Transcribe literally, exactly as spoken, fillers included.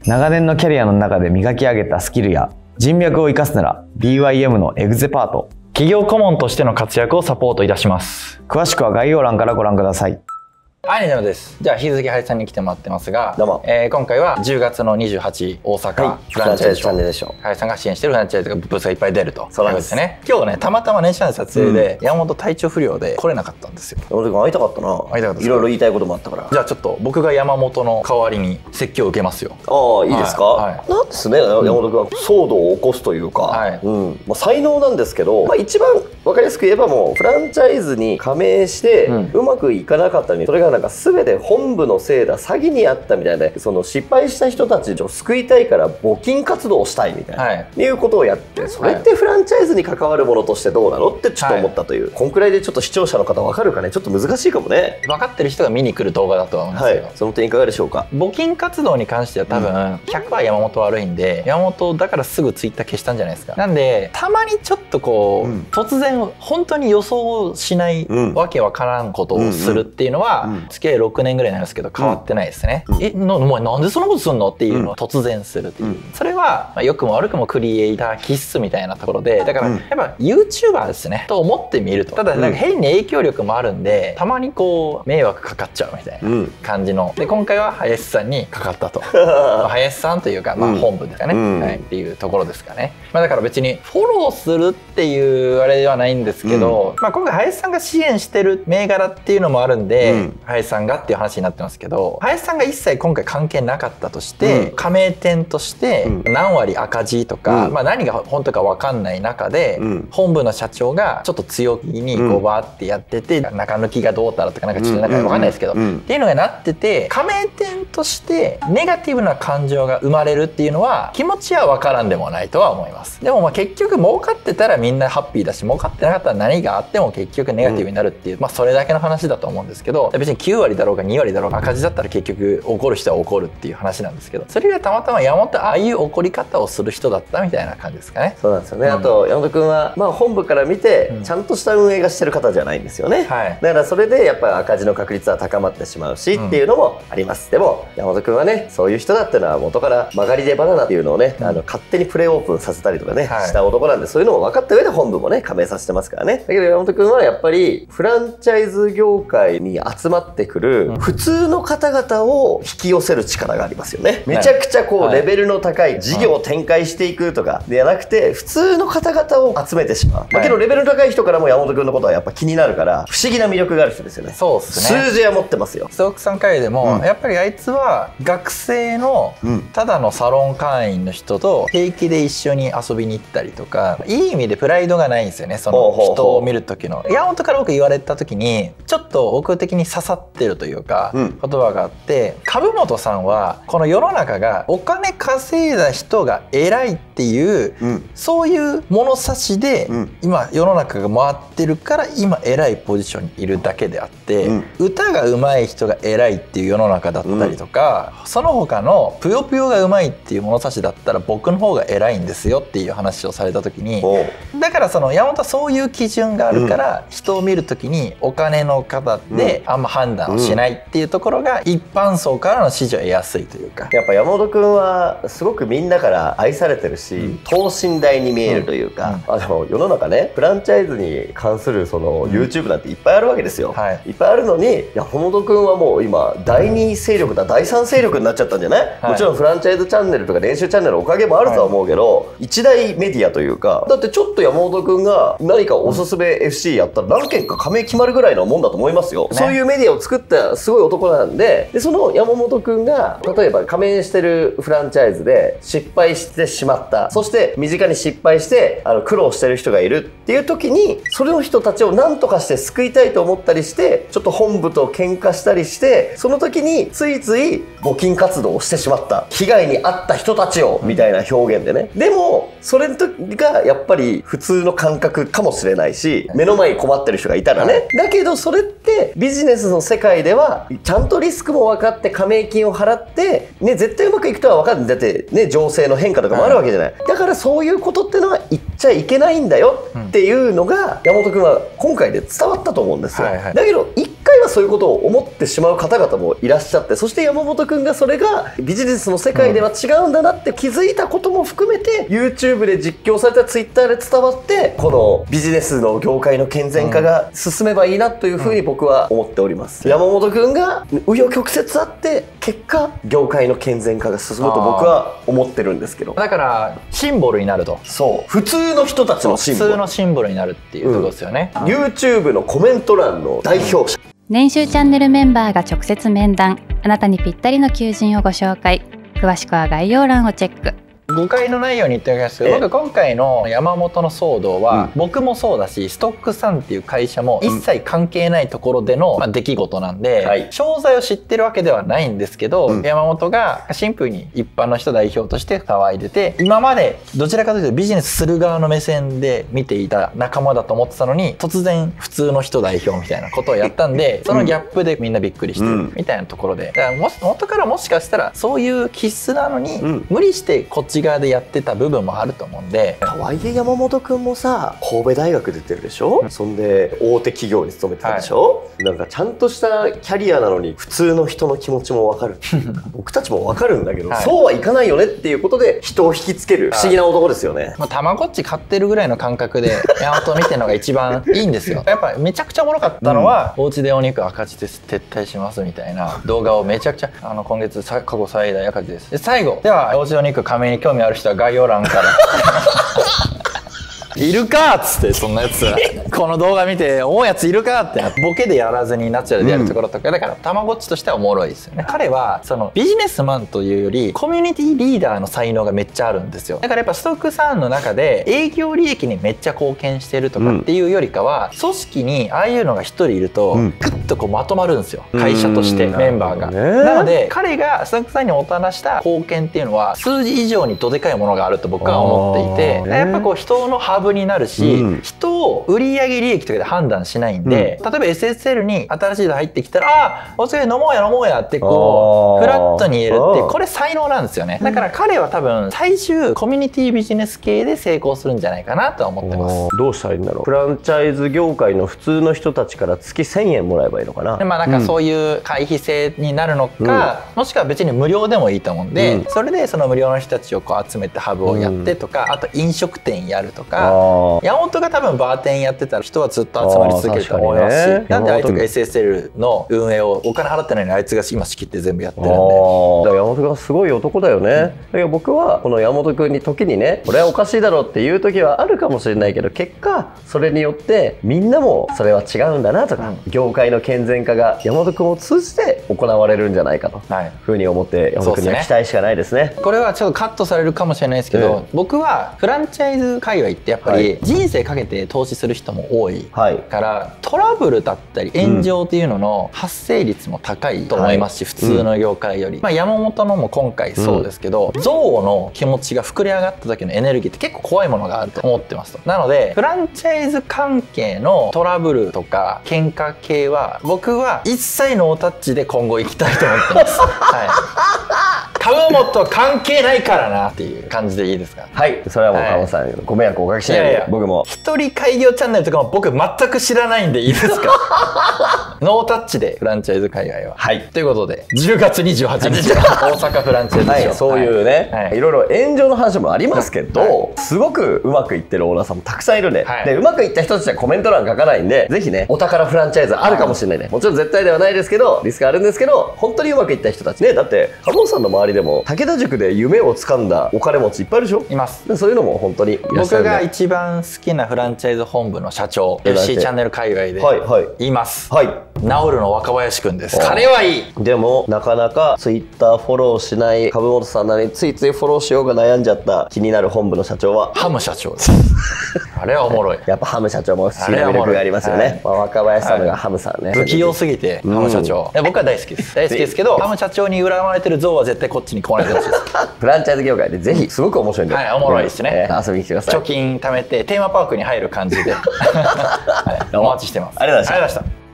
長年のキャリアの中で磨き上げたスキルや人脈を生かすなら ビーワイエム のエグゼパート。 企業顧問としての活躍をサポートいたします。 詳しくは概要欄からご覧ください。 はい、ねです。じゃあ引き続き林さんに来てもらってますが、 どうも、 えー、今回はじゅうがつのにじゅうはち大阪、 はい、 フランチャイズショーでしょ。 林さんが支援してるフランチャイズがブースがいっぱい出ると。 そうなんですね。今日ね、たまたま年始の撮影で、うん、山本体調不良で来れなかったんですよ。 山本君会いたかったな。 会いたかった。 いろいろ言いたいこともあったから。 じゃあちょっと僕が山本の代わりに説教を受けますよ。 ああ、いいですか。はいはい、なんですね、山本君は騒動を起こすというか、はい、うん、まあ才能なんですけど、まあ一番わかりやすく言えばもうフランチャイズに加盟して、うん、うまくいかなかったのに、それがなんか全て本部のせいだ、詐欺にあったみたいな、その失敗した人たちを救いたいから募金活動をしたいみたいな、はい、いうことをやって、それってフランチャイズに関わるものとしてどうなのってちょっと思ったという、はい、こんくらいでちょっと視聴者の方分かるかね、ちょっと難しいかもね。 分かってる人が見に来る動画だとは思うんですけど、 はい、その点いかがでしょうか。 募金活動に関しては多分 ひゃくパーセント 山本悪いんで、山本だからすぐツイッター消したんじゃないですか。なんでたまにちょっとこう、うん、突然本当に予想しない、うん、わけわからんことをするっていうのは、うんうん、付き合いろくねんぐらいなんですけど変わってないですね。うん、えなお前なんでそんなことすんのっていうのを突然するっていう、うん、それは、まあ、良くも悪くもクリエイター気質みたいなところで、だからやっぱ ユーチューバー ですねと思ってみると。ただなんか変に影響力もあるんで、たまにこう迷惑かかっちゃうみたいな感じので、今回は林さんにかかったと林さんというか、まあ、本部ですかね、うんはい、っていうところですかね。まあ、だから別にフォローするっていうあれではないんですけど、うん、まあ今回林さんが支援してる銘柄っていうのもあるんで、うん、林さんがっていう話になってますけど、林さんが一切今回関係なかったとして、うん、加盟店として何割赤字とか、うん、まあ何が本当か分かんない中で、うん、本部の社長がちょっと強気にこうバーってやってて、うん、中抜きがどうたらとかなんかちょっとなんか分かんないですけど、っていうのがなってて、加盟店としてネガティブな感情が生まれるっていうのは気持ちは分からんでもないとは思います。でもまあ結局儲かってたらみんなハッピーだし、儲かってなかったら何があっても結局ネガティブになるっていう、うん、まあそれだけの話だと思うんですけど、別にきゅうわりだろうがにわりだろうが赤字だったら結局怒る人は怒るっていう話なんですけど、それがたまたま山本ああいう怒り方をする人だったみたいな感じですかね。 そうなんですよね、うん、あと山本君は、まあ、本部から見てちゃんとした運営がしてる方じゃないんですよね、うん、だからそれでやっぱり赤字の確率は高まってしまうし、うん、っていうのもあります。でも山本君はね、そういう人だっていうのは元から曲がりでバナナっていうのをね、うん、あの勝手にプレオープンさせたりとかね、はい、した男なんで、そういうのも分かった上で本部もね加盟させてますからね。だけど山本君はやっぱりフランチャイズ業界に集まってくる普通の方々を引き寄せる力がありますよね。めちゃくちゃこうレベルの高い事業を展開していくとかではなくて、普通の方々を集めてしまう。だけどレベルの高い人からも山本君のことはやっぱ気になるから、不思議な魅力がある人ですよね。 そうですね。 数字は持ってますよ。 須奥さん会でも、うん、やっぱりあいつは学生のただのサロン会員の人と平気で一緒に遊びに行ったりとか、いい意味でプライドがないんですよね、その人を見る時の。山本から僕言われた時にちょっと僕的に刺さってるというか、うん、言葉があって、株本さんはこの世の中がお金稼いだ人が偉いっていう、うん、そういう物差しで、うん、今世の中が回ってるから今偉いポジションにいるだけであって、うん、歌が上手い人が偉いっていう世の中だったりとか、うん、その他のぷよぷよが上手いっていう物差しだったら僕の方が偉いんですよっていう話をされた時に、だからその山本はそういう基準があるから、うん、人を見る時にお金の方であんま判断をしないっていうところが一般層からの支持を得やすいというか、 やっぱ山本君はすごくみんなから愛されてるし、うん、等身大に見えるというか、うん、あの世の中ね、フランチャイズに関するその ユーチューブ なんていっぱいあるわけですよ、はい、いっぱいあるのに山本君はもう今だいに勢力だだいさん勢力になっちゃったんじゃない、はい、もちろんフランチャイズチャンネルとか練習チャンネルのおかげもあるとは思うけど、はい、一大メディアというか、だってちょっと山本君が何かおすすめ エフシー やったら何件か加盟決まるぐらいのもんだと思いますよ、ね、そういうメディアを作ったすごい男なんで、でその山本君が例えば加盟してるフランチャイズで失敗してしまった、そして身近に失敗してあの苦労してる人がいるっていう時に、それの人たちを何とかして救いたいと思ったりして、ちょっと本部と喧嘩したりして、その時についつい募金活動をしてしまった、被害に遭った人たちをみたいな表現でね、でもそれがやっぱり普通の感覚かもしれないし、目の前に困ってる人がいたらね、だけどそれってビジネスの世界ではちゃんとリスクも分かって加盟金を払って、ね、絶対うまくいくとは分かるんだって、ね、情勢の変化とかもあるわけじゃない、はい、だからそういうことってのは言っちゃいけないんだよっていうのが山本君は今回で伝わったと思うんですよ、はいはい、だけど一回はそういうことを思ってしまう方々もいらっしゃって、そして山本くんがそれがビジネスの世界では違うんだなって気づいたことも含めて、うん、YouTube で実況された Twitter で伝わって、このビジネスの業界の健全化が進めばいいなというふうに僕は思っております、うん、山本くんが紆余曲折あって結果業界の健全化が進むと僕は思ってるんですけど、 だからシンボルになると。 そう、普通の人たちのシンボル、 普通のシンボルになるっていうところですよね、うん、 YouTube のコメント欄の代表者、 年収チャンネルメンバーが直接面談、あなたにぴったりの求人をご紹介。詳しくは概要欄をチェック。 誤解のないように言っておきますけど、僕今回の山本の騒動は、うん、僕もそうだしストックさんっていう会社も一切関係ないところでの、まあ、出来事なんで、はい、詳細を知ってるわけではないんですけど、うん、山本がシンプルに一般の人代表として騒いでて、今までどちらかというとビジネスする側の目線で見ていた仲間だと思ってたのに、突然普通の人代表みたいなことをやったんで、そのギャップでみんなびっくりしてるみたいなところで、だからも元からもしかしたらそういう気質なのに、うん、無理してこっち側でやってた部分もあると思うんで。 とはいえ山本くんもさ、神戸大学出てるでしょ、うん、そんで大手企業に勤めてたでしょ、はい、なんかちゃんとしたキャリアなのに普通の人の気持ちも分かるっていうか僕たちも分かるんだけど、はい、そうはいかないよねっていうことで人を引きつける不思議な男ですよね。 まあ、たまごっち買ってるぐらいの感覚で山本を見てるのが一番いいんですよ。やっぱめちゃくちゃおもろかったのは、うん、お家でお肉赤字です撤退しますみたいな動画をめちゃくちゃあの今月過去最大赤字です。で最後ではお家でお肉加盟に興味ある人は概要欄からいるかっつって、そんなやつこの動画見て思うやついるかってボケでやらずにナチュラルでやるところとか、うん、だからたまごっちとしてはおもろいですよね。彼はそのビジネスマンというよりコミュニティリーダーの才能がめっちゃあるんですよ。だからやっぱストックさんの中で営業利益にめっちゃ貢献してるとかっていうよりかは、うん、組織にああいうのが一人いるとグッとこうまとまるんですよ、会社としてメンバーが。なので彼がストックさんにもたらした貢献っていうのは数字以上にどでかいものがあると僕は思っていて、やっぱこう人のハブになるし、うん、人を売上利益とかで判断しないんで、うん、例えば エスエスエル に新しい人入ってきたら「ああお疲れ飲もうや飲もうや」ってこうフラットに言えるって、これ才能なんですよね。だから彼は多分最終コミュニティビジネス系で成功するんじゃないかなとは思ってます。 どうしたらいいんだろう。フランチャイズ業界の普通の人たちから月せんえんもらえばいいのかな。 でまあなんかそういう会費制になるのか、うん、もしくは別に無料でもいいと思うんで、うん、それでその無料の人たちをこう集めてハブをやってとか、うん、あと飲食店やるとか、山本が多分バーテンやってたら人はずっと集まり続けると思いますし、ね、なんであいつが エスエスエル の運営をお金払ってないのにあいつが今仕切って全部やってるんで。だから山本君はすごい男だよね、うん、だけど僕はこの山本君に時にね、これはおかしいだろうっていう時はあるかもしれないけど、結果それによってみんなもそれは違うんだなとか、うん、業界の健全化が山本君を通じて行われるんじゃないかというふうに思って山本君には期待しかないですね。 これはちょっとカットされるかもしれないですけど、うん、僕はフランチャイズ界隈ってやっぱり人生かけて投資する人も多いから、はい、トラブルだったり炎上っていうのの発生率も高いと思いますし、うん、普通の業界より、うん、まあ山本のも今回そうですけど、うん、憎悪の気持ちが膨れ上がった時のエネルギーって結構怖いものがあると思ってますと。なのでフランチャイズ関係のトラブルとか喧嘩系は僕は一切ノータッチで今後行きたいと思ってます。はい、株元関係ないからなっていう感じでいいですか。 はい、それはもう川本さん、はい、ご迷惑おかけしないで。僕も一人開業チャンネルとかも僕全く知らないんでいいですか。ノータッチでフランチャイズ海外は。はい、ということでじゅうがつにじゅうはちにち大阪フランチャイズショー、はい、 そういうね、はい、いろいろ炎上の話もありますけど、はい、すごくうまくいってるオーナーさんもたくさんいるんで、はい、でうまくいった人たちはコメント欄書かないんで、ぜひねお宝フランチャイズあるかもしれないね、はい、もちろん絶対ではないですけどリスクあるんですけど、本当にうまくいった人たちね。だって川本さんの周りでも武田塾で夢を掴んだお金持ちいっぱいいるでしょ。います。そういうのも本当にいらっしゃるんで、 僕が一番好きなフランチャイズ本部の社長 エフシー チャンネル界隈でいます。はい、ナウルの若林くんです。彼はいい。 でもなかなかツイッターフォローしない株本さんなりについついフォローしようが悩んじゃった気になる本部の社長はハム社長です。あれはおもろい。 やっぱハム社長も不思議な魅力がありますよね。まあ若林さんがハムさんね、 不器用すぎてハム社長、僕は大好きです。大好きですけど、ハム社長に恨まれてる像は絶対こっちに来ないでほしいです。 フランチャイズ業界でぜひすごく面白いんで、 はい、おもろいですね。 遊びに来てください。 貯金貯めてテーマパークに入る感じでお待ちしてます。 ありがとうございました。